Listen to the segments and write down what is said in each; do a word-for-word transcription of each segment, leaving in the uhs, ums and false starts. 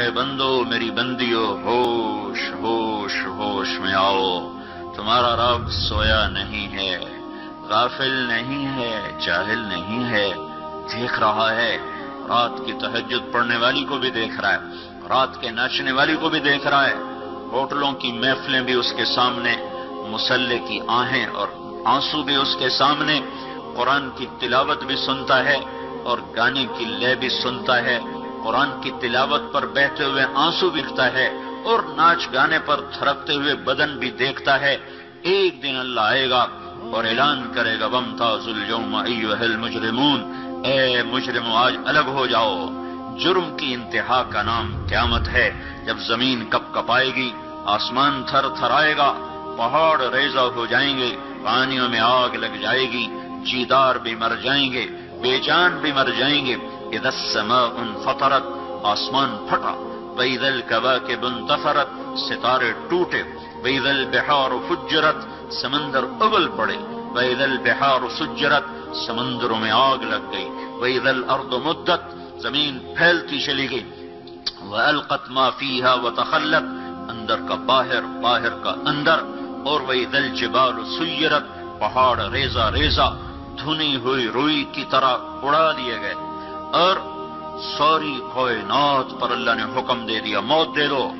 میرے بندو میری بندیو ہوش ہوش ہوش میں آؤ، تمہارا رب سویا نہیں ہے، غافل نہیں ہے، جاہل نہیں ہے، دیکھ رہا ہے۔ رات کی تہجد پڑھنے والی کو بھی دیکھ رہا ہے، رات کے ناچنے والی کو بھی دیکھ رہا ہے، ہوٹلوں کی محفلیں بھی اس کے سامنے، مصلے کی آہیں اور آنسو بھی اس کے سامنے، قرآن کی تلاوت بھی سنتا ہے اور گانے کی لے بھی سنتا ہے، قرآن کی تلاوت پر بہتے ہوئے آنسو بکتا ہے اور ناچ گانے پر تھرکتے ہوئے بدن بھی دیکھتا ہے۔ ایک دن اللہ آئے گا اور اعلان کرے گا وَامْتَازُوا الْيَوْمَ أَيُّهَا الْمُجْرِمُونَ، اے مجرمو آج الگ ہو جاؤ۔ جرم کی انتہا کا نام قیامت ہے، جب زمین کپ کپائے گی، آسمان تھر تھرائے گا، پہاڑ ریزہ ہو جائیں گے، پانیوں میں آگ لگ جائے گی، جیدار بھی مر جائیں گے، بے جان بھی مر جائیں گے۔ اذا السماء انفطرت، آسمان پھٹا، وَإِذَا الْكَوَاكِبُ انتَثَرَتْ، ستارے ٹوٹے، وَإِذَا الْبِحَارُ فُجِّرَتْ، سمندر ابل پڑے، وَإِذَا الْبِحَارُ سُجِّرَتْ، سمندروں میں آگ لگ گئی، وَإِذَا الْأَرْضُ مُدَّتْ، زمین پھیلتی چلی گئی، وَأَلْقَتْ مَا فِيهَا وَتَخَلَّتْ، اندر کا باہر، باہر کا اندر، اور وَإِذَا الْجِبَالُ سُيِّرَتْ، پہاڑ ریزہ ریزہ دھنی ہوئی روئی کی طرح اڑا دیے گئے، اور ساری کائنات پر اللہ نے حکم دے دیا موت دے دو۔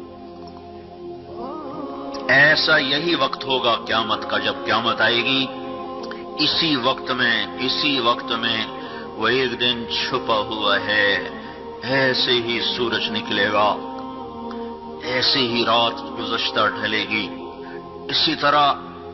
ایسا یہی وقت ہوگا قیامت کا، جب قیامت آئے گی، اسی وقت میں اسی وقت میں وہ ایک دن چھپا ہوا ہے، ایسے ہی سورج نکلے گا، ایسے ہی رات گزشتہ ڈھلے گی، اسی طرح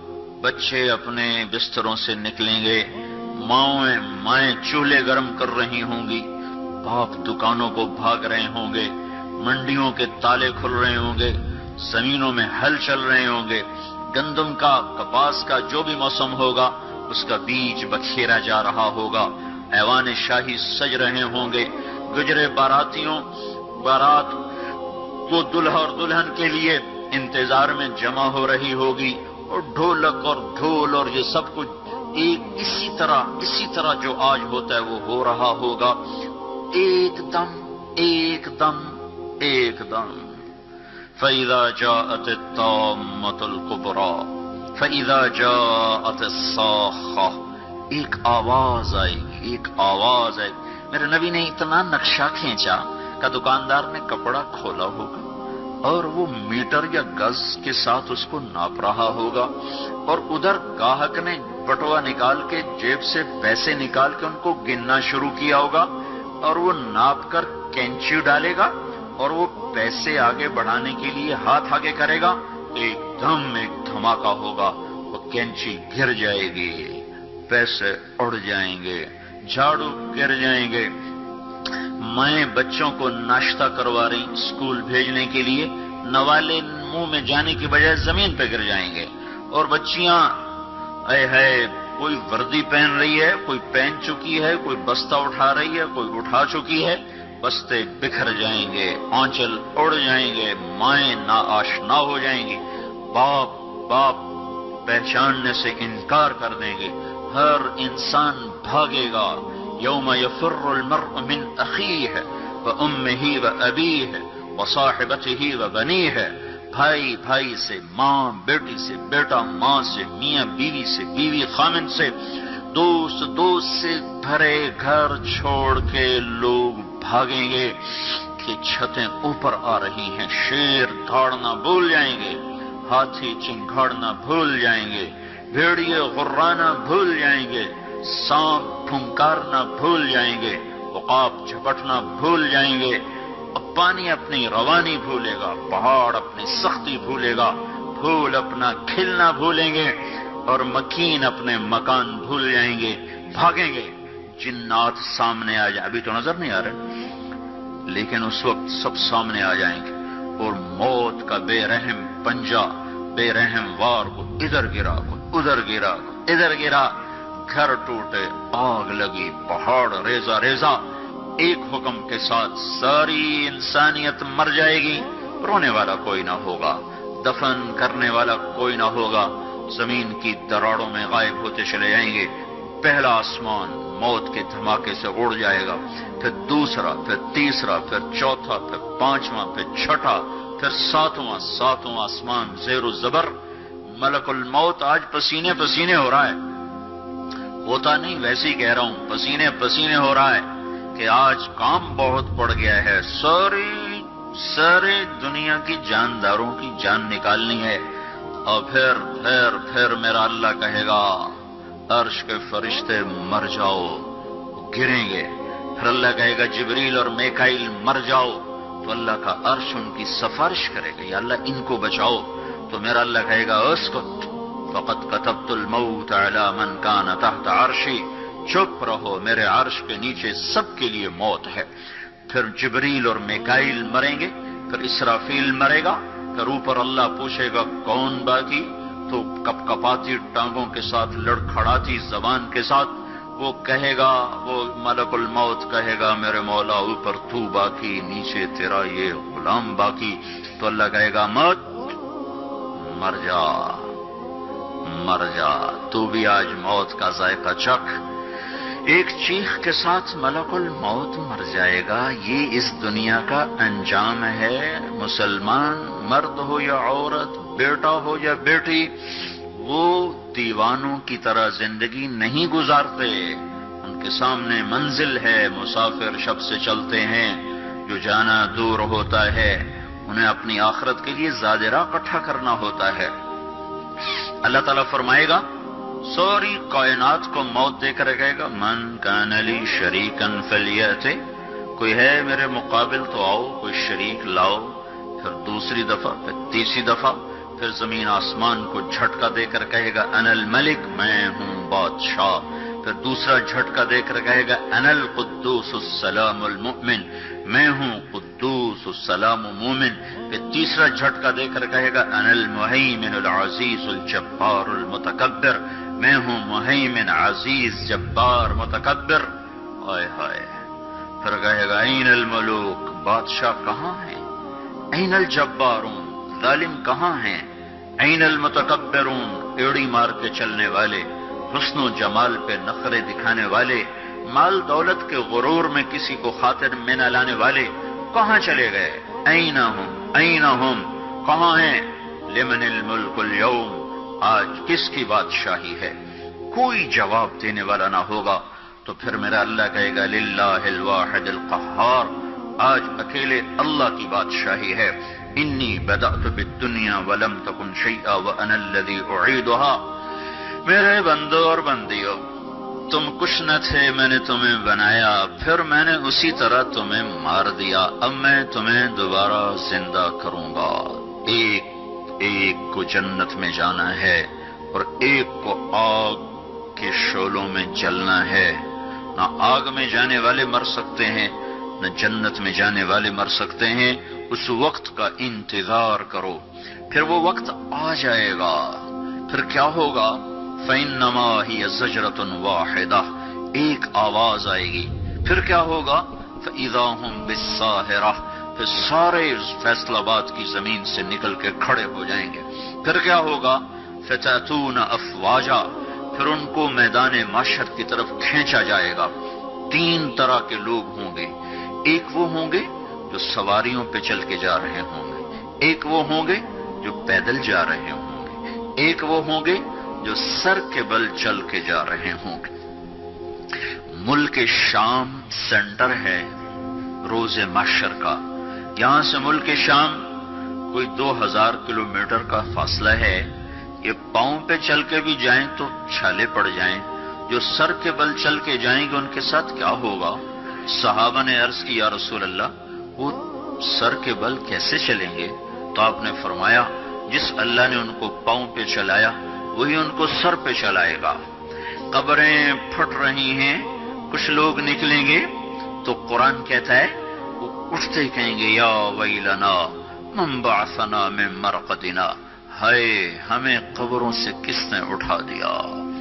بچے اپنے بستروں سے نکلیں گے، مائیں مائیں چولہے گرم کر رہی ہوں گی، باپ دکانوں کو بھاگ رہے ہوں گے، منڈیوں کے تالے کھل رہے ہوں گے، زمینوں میں ہل چل رہے ہوں گے، گندم کا، کپاس کا جو بھی موسم ہوگا اس کا بیج بکھیرا جا رہا ہوگا، ایوان شاہی سج رہے ہوں گے، گجرے باراتیوں بارات وہ دلہا اور دلہن کے لیے انتظار میں جمع ہو رہی ہوگی، اور ڈھولک اور ڈھول اور یہ سب کچھ ایک اسی طرح اسی طرح جو آج ہوتا ہے وہ ہو رہا ہوگا، ایک دم ایک دم ایک دم۔ فَإِذَا جَاءَتِ الطَّامَّةُ الْكُبْرَى فَإِذَا جَاءَتِ الصَّاخَّةُ، ایک آواز آئے گی، ایک آواز آئے گی۔ میرے نبی نے اتنا نقشہ کھینچا کہ دکاندار نے کپڑا کھولا ہوگا اور وہ میٹر یا گز کے ساتھ اس کو ناپ رہا ہوگا، اور ادھر گاہک نے بٹوا نکال کے جیب سے پیسے نکال کے ان کو گننا شروع کیا ہوگا، اور وہ ناپ کر کینچی ڈالے گا اور وہ پیسے آگے بڑھانے کے لیے ہاتھ آگے کرے گا، ایک دم ایک دھماکہ ہوگا، وہ کینچی گر جائے گی، پیسے اڑ جائیں گے، جھاڑو گر جائیں گے، مائیں بچوں کو ناشتہ کروا رہی اسکول بھیجنے کے لیے، نوالے منہ میں جانے کی بجائے زمین پہ گر جائیں گے، اور بچیاں اے ہے کوئی وردی پہن رہی ہے، کوئی پہن چکی ہے، کوئی بستہ اٹھا رہی ہے، کوئی اٹھا چکی ہے، بستے بکھر جائیں گے، آنچل اڑ جائیں گے، مائیں ناآشنا ہو جائیں گی، باپ باپ پہچاننے سے انکار کر دیں گے، ہر انسان بھاگے گا، یوم یفر المرء من اخیہ وامہ وابیہ وصاحبتہ وبنیہ، بھائی بھائی سے، ماں بیٹی سے، بیٹا ماں سے، میاں بیوی سے، بیوی خامن سے، دوست دوست سے، بھرے گھر چھوڑ کے لوگ بھاگیں گے کہ چھتیں اوپر آ رہی ہیں، شیر دھاڑنا بھول جائیں گے، ہاتھی چنگھاڑنا بھول جائیں گے، بھیڑیے غرانا بھول جائیں گے، سانپ پھنکارنا بھول جائیں گے، عقاب جھپٹنا بھول جائیں گے، پانی اپنی روانی بھولے گا، پہاڑ اپنی سختی بھولے گا، پھول اپنا کھلنا بھولیں گے، اور مکین اپنے مکان بھول جائیں گے، بھاگیں گے، جنات سامنے آ جائیں، ابھی تو نظر نہیں آ رہے لیکن اس وقت سب سامنے آ جائیں گے، اور موت کا بے رحم پنجہ بے رحم وار کو ادھر گرا کو ادھر گرا کو ادھر گرا، گھر ٹوٹے، آگ لگی، پہاڑ ریزہ ریزہ، ایک حکم کے ساتھ ساری انسانیت مر جائے گی، رونے والا کوئی نہ ہوگا، دفن کرنے والا کوئی نہ ہوگا، زمین کی دراڑوں میں غائب ہوتے چلے جائیں گے، پہلا آسمان موت کے دھماکے سے اڑ جائے گا، پھر دوسرا، پھر تیسرا، پھر چوتھا، پھر پانچواں، پھر چھٹا، پھر ساتواں، ساتواں آسمان زیر و زبر۔ ملک الموت آج پسینے پسینے ہو رہا ہے، ہوتا نہیں ویسے ہی کہہ رہا ہوں، پسینے پسینے ہو رہا ہے کہ آج کام بہت پڑ گیا ہے، ساری سارے دنیا کی جانداروں کی جان نکالنی ہے۔ اور پھر پھر پھر میرا اللہ کہے گا عرش کے فرشتے مر جاؤ، گریں گے۔ پھر اللہ کہے گا جبریل اور میکائیل مر جاؤ، تو اللہ کا عرش ان کی سفارش کرے گا، یا اللہ ان کو بچاؤ۔ تو میرا اللہ کہے گا اسکت فقد كتبت الموت على من كان تحت عرشی، چپ رہو، میرے عرش کے نیچے سب کے لیے موت ہے۔ پھر جبریل اور میکائیل مریں گے، پھر اسرافیل مرے گا، پھر اوپر اللہ پوچھے گا کون باقی، تو کپ کپاتی ٹانگوں کے ساتھ، لڑکھڑاتی زبان کے ساتھ وہ کہے گا، وہ ملک الموت کہے گا میرے مولا اوپر تو باقی، نیچے تیرا یہ غلام باقی۔ تو اللہ کہے گا مت، مر جا مر جا، تو بھی آج موت کا ذائقہ چکھ۔ ایک چیخ کے ساتھ ملک الموت مر جائے گا، یہ اس دنیا کا انجام ہے۔ مسلمان مرد ہو یا عورت، بیٹا ہو یا بیٹی، وہ دیوانوں کی طرح زندگی نہیں گزارتے، ان کے سامنے منزل ہے، مسافر شب سے چلتے ہیں، جو جانا دور ہوتا ہے انہیں اپنی آخرت کے لیے زاد راہ اکٹھا کرنا ہوتا ہے۔ اللہ تعالیٰ فرمائے گا ساری کائنات کو موت دے کر کہے گا من کان لی شریکن فلیأت، کوئی ہے میرے مقابل تو آؤ، کوئی شریک لاؤ۔ پھر دوسری دفعہ، پھر تیسری دفعہ، پھر زمین آسمان کو جھٹکا دے کر کہے گا انا الملک، میں ہوں بادشاہ۔ پھر دوسرا جھٹکا دے کر کہے گا انا القدوس السلام المؤمن، میں ہوں قدوس السلام مومن۔ پھر تیسرا جھٹکا دے کر کہے گا انا المہیمن العزیز الجبار المتکبر، میں ہوں مہیمن عزیز جبار متکبر۔ آئے ہائے، پھر کہے گا این الملوک، بادشاہ کہاں ہیں؟ این الجبارون، ظالم کہاں ہیں؟ این المتکبرون، ایڑی مار کے چلنے والے، حسن و جمال پہ نخرے دکھانے والے، مال دولت کے غرور میں کسی کو خاطر میں نہ لانے والے کہاں چلے گئے؟ این ہم این ہم، کہاں ہیں؟ لمن الملک اليوم، آج کس کی بادشاہی ہے؟ کوئی جواب دینے والا نہ ہوگا۔ تو پھر میرا اللہ کہے گا للہ الواحد القہار، آج اکیلے اللہ کی بادشاہی ہے۔ انی بدأت بالدنیا ولم تکن شیئا وانا الذی اعیدها، میرے بندو اور بندیو، تم کچھ نہ تھے، میں نے تمہیں بنایا، پھر میں نے اسی طرح تمہیں مار دیا، اب میں تمہیں دوبارہ زندہ کروں گا۔ ایک ایک کو جنت میں جانا ہے اور ایک کو آگ کے شعلوں میں جلنا ہے۔ نہ آگ میں جانے والے مر سکتے ہیں، نہ جنت میں جانے والے مر سکتے ہیں۔ اس وقت کا انتظار کرو، پھر وہ وقت آ جائے گا۔ پھر کیا ہوگا؟ فَإِنَّمَا هِيَ زَجْرَةٌ وَاحِدَةٌ، ایک آواز آئے گی۔ پھر کیا ہوگا؟ فَإِذَا هُمْ بِالسَّاهِرَةِ، پھر سارے فیصل آباد کی زمین سے نکل کے کھڑے ہو جائیں گے۔ پھر کیا ہوگا؟ فَتَأْتُونَ أَفْوَاجًا، پھر ان کو میدان محشر کی طرف کھینچا جائے گا۔ تین طرح کے لوگ ہوں گے، ایک وہ ہوں گے جو سواریوں پہ چل کے جا رہے ہوں گے، ایک وہ ہوں گے جو پیدل جا رہے ہوں گے، ایک وہ ہوں گے جو سر کے بل چل کے جا رہے ہوں گے۔ ملک شام سینٹر ہے روز محشر کا، یہاں سے ملک شام کوئی دو ہزار کلومیٹر کا فاصلہ ہے۔ یہ پاؤں پہ چل کے بھی جائیں تو چھالے پڑ جائیں، جو سر کے بل چل کے جائیں گے ان کے ساتھ کیا ہوگا؟ صحابہ نے عرض کی یا رسول اللہ وہ سر کے بل کیسے چلیں گے؟ تو آپ نے فرمایا جس اللہ نے ان کو پاؤں پہ چلایا وہی ان کو سر پہ چلائے گا۔ قبریں پھٹ رہی ہیں، کچھ لوگ نکلیں گے تو قرآن کہتا ہے وہ اٹھتے کہیں گے یا ویلنا من بعثنا من مرقدنا، ہائے ہمیں قبروں سے کس نے اٹھا دیا۔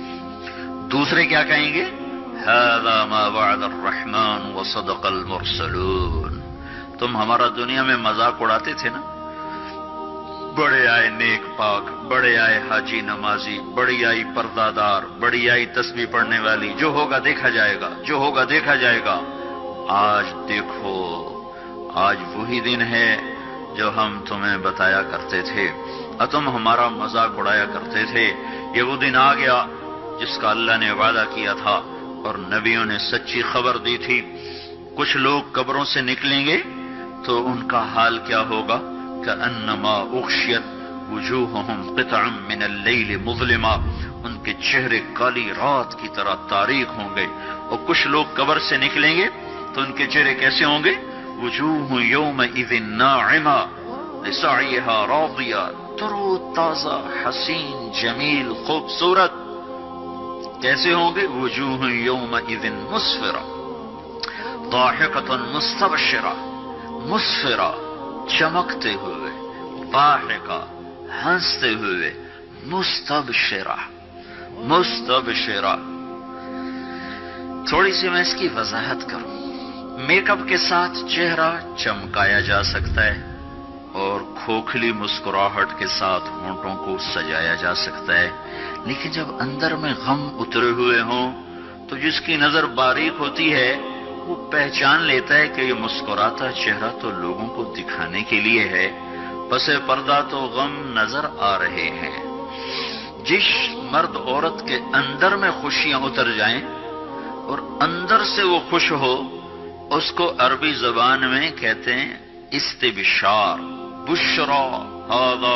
دوسرے کیا کہیں گے؟ هذا ما وعد الرحمن وصدق المرسلون، تم ہمارا دنیا میں مذاق اڑاتے تھے نا، بڑے آئے نیک پاک، بڑے آئے حاجی نمازی، بڑی آئی پردہ دار، بڑی آئی تسبیح پڑھنے والی، جو ہوگا دیکھا جائے گا، جو ہوگا دیکھا جائے گا۔ آج دیکھو، آج وہی دن ہے جو ہم تمہیں بتایا کرتے تھے اور تم ہمارا مذاق اڑایا کرتے تھے۔ یہ وہ دن آ گیا جس کا اللہ نے وعدہ کیا تھا اور نبیوں نے سچی خبر دی تھی۔ کچھ لوگ قبروں سے نکلیں گے تو ان کا حال کیا ہوگا؟ کأنما اغشیت وجوہہم قطعا من اللیل مظلما، ان کے چہرے کالی رات کی طرح تاریک ہوں گے۔ اور کچھ لوگ قبر سے نکلیں گے تو ان کے چہرے کیسے ہوں گے؟ وجوہ یومئذ ناعمہ لسعیہا راضیہ، ترو تازہ، حسین، جمیل، خوبصورت۔ کیسے ہوں گے؟ وجوہ یومئذ مسفرہ ضاحکۃ مستبشرہ، مسفرہ چمکتے ہوئے، ضاحکہ ہنستے ہوئے، مستبشرہ مستبشرہ۔ تھوڑی سی میں اس کی وضاحت کروں۔ میک اپ کے ساتھ چہرہ چمکایا جا سکتا ہے اور کھوکھلی مسکراہٹ کے ساتھ ہونٹوں کو سجایا جا سکتا ہے، لیکن جب اندر میں غم اترے ہوئے ہوں تو جس کی نظر باریک ہوتی ہے وہ پہچان لیتا ہے کہ یہ مسکراتا چہرہ تو لوگوں کو دکھانے کے لیے ہے، پس پردہ تو غم نظر آ رہے ہیں۔ جس مرد عورت کے اندر میں خوشیاں اتر جائیں اور اندر سے وہ خوش ہو، اس کو عربی زبان میں کہتے ہیں استبشار۔ بشرا ھذا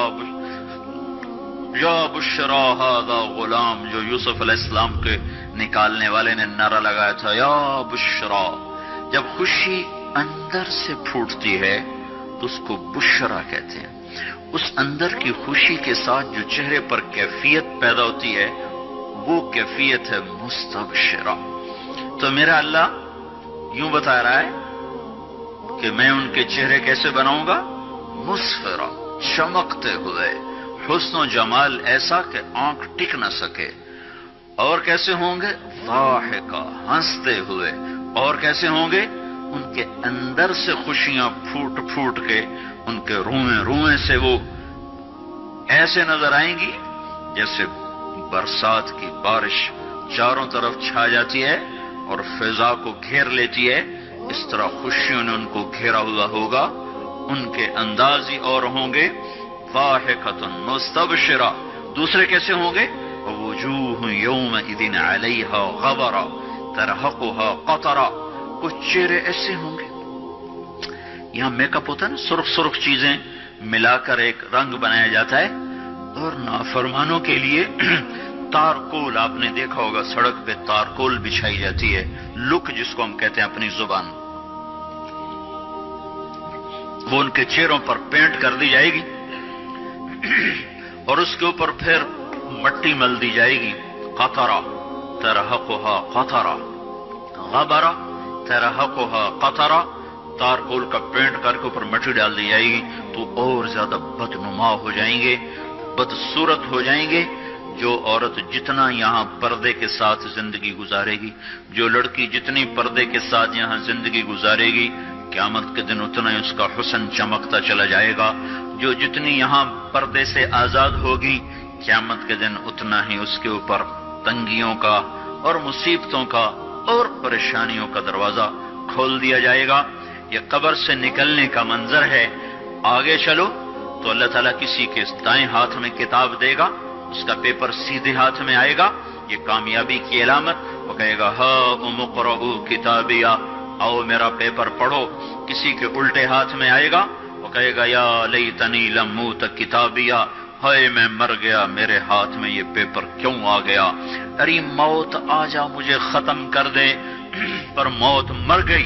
یا بشرا ھذا غلام، جو یوسف علیہ السلام کے نکالنے والے نے نعرہ لگایا تھا، یا بشرا۔ جب خوشی اندر سے پھوٹتی ہے تو اس کو بشرا کہتے ہیں۔ اس اندر کی خوشی کے ساتھ جو چہرے پر کیفیت پیدا ہوتی ہے وہ کیفیت ہے مستبشرہ۔ تو میرا اللہ یوں بتا رہا ہے کہ میں ان کے چہرے کیسے بناؤں گا؟ مسفرہ، چمکتے ہوئے، حسن و جمال ایسا کہ آنکھ ٹک نہ سکے۔ اور کیسے ہوں گے؟ ضاحکہ، ہنستے ہوئے۔ اور کیسے ہوں گے؟ ان کے اندر سے خوشیاں پھوٹ پھوٹ کے ان کے روئیں روئیں سے وہ ایسے نظر آئیں گی جیسے برسات کی بارش چاروں طرف چھا جاتی ہے اور فضا کو گھیر لیتی ہے، اس طرح خوشیوں نے ان کو گھیرا ہوا ہوگا۔ ان کے انداز ہی اور ہوں گے ضاحکۃ مستبشرہ۔ دوسرے کیسے ہوں گے؟ وجوہ یومئذ علیہا غبرہ ترہقہا قطرہ۔ کچھ چہرے ایسے ہوں گے، یہاں میک اپ ہوتا ہے نا، سرخ سرخ چیزیں ملا کر ایک رنگ بنایا جاتا ہے، اور نافرمانوں کے لیے تارکول، آپ نے دیکھا ہوگا سڑک پہ تارکول بچھائی جاتی ہے، لک جس کو ہم کہتے ہیں اپنی زبان، وہ ان کے چہروں پر پینٹ کر دی جائے گی اور اس کے اوپر پھر مٹی مل دی جائے گی۔ قطرہ ترہقہا قطرہ، غبرہ ترہقہا قطرہ، تارکول کا پینٹ کر کے اوپر مٹی ڈال دی جائے گی تو اور زیادہ بدنما ہو جائیں گے، بدصورت ہو جائیں گے۔ جو عورت جتنا یہاں پردے کے ساتھ زندگی گزارے گی، جو لڑکی جتنی پردے کے ساتھ یہاں زندگی گزارے گی، قیامت کے دن اتنا ہی اس کا حسن چمکتا چلا جائے گا۔ جو جتنی یہاں پردے سے آزاد ہوگی، قیامت کے دن اتنا ہی اس کے اوپر تنگیوں کا اور مصیبتوں کا اور پریشانیوں کا دروازہ کھول دیا جائے گا۔ یہ قبر سے نکلنے کا منظر ہے۔ آگے چلو تو اللہ تعالیٰ کسی کے دائیں ہاتھ میں کتاب دے گا، اس کا پیپر سیدھے ہاتھ میں آئے گا، یہ کامیابی کی علامت۔ وہ کہے گا ہا اقرؤ کتابیہ، آؤ میرا پیپر پڑھو۔ کسی کے الٹے ہاتھ میں آئے گا، وہ کہے گا یا لیتنی لم اوت کتابیہ، ہائے میں مر گیا، میرے ہاتھ میں یہ پیپر کیوں آ گیا۔ ارے موت آ جا مجھے ختم کر دے، پر موت مر گئی۔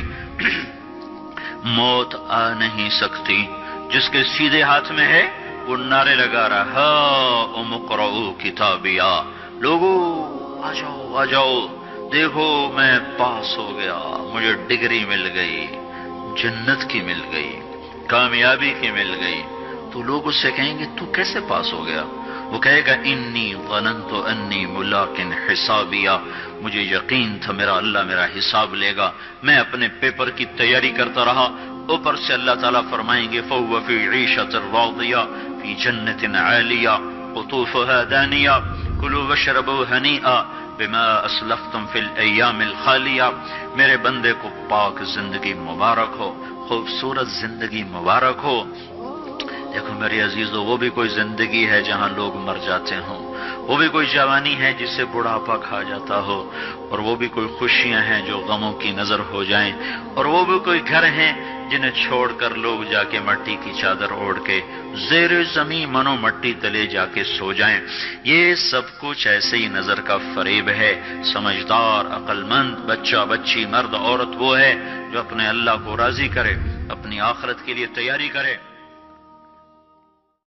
موت آ نہیں سکتی، جس کے سیدھے ہاتھ میں ہے وہ نعرے لگا رہا ہا اقرؤ کتابیہ، لوگو آ جاؤ آ جاؤ، دیکھو میں پاس ہو گیا، مجھے ڈگری مل گئی، جنت کی مل گئی، کامیابی کی مل گئی۔ تو لوگ اس سے کہیں گے تو کیسے پاس ہو گیا؟ وہ کہے گا انی ظننت انی ملاق حسابیہ، مجھے یقین تھا میرا اللہ میرا حساب لے گا، میں اپنے پیپر کی تیاری کرتا رہا۔ اوپر سے اللہ تعالیٰ فرمائیں گے فَهُوَ فِي عِيشَةٍ رَاضِيَةٍ، فی جنت عالیہ قطوفها دانیہ کلوا واشربوا ہنیئا بما اسلفتم فی الایام الخالیہ. میرے بندے کو پاک زندگی مبارک ہو، خوبصورت زندگی مبارک ہو. دیکھو میرے عزیزو، وہ بھی کوئی زندگی ہے جہاں لوگ مر جاتے ہوں، وہ بھی کوئی جوانی ہے جس سے بڑھاپا کھا جاتا ہو، اور وہ بھی کوئی خوشیاں ہیں جو غموں کی نظر ہو جائیں، اور وہ بھی کوئی گھر ہیں جنہیں چھوڑ کر لوگ جا کے مٹی کی چادر اوڑھ کے زیر زمین منو مٹی تلے جا کے سو جائیں. یہ سب کچھ ایسے ہی نظر کا فریب ہے. سمجھدار، عقل مند، بچہ بچی، مرد عورت وہ ہے جو اپنے اللہ کو راضی کرے، اپنی آخرت کے لیے تیاری کرے.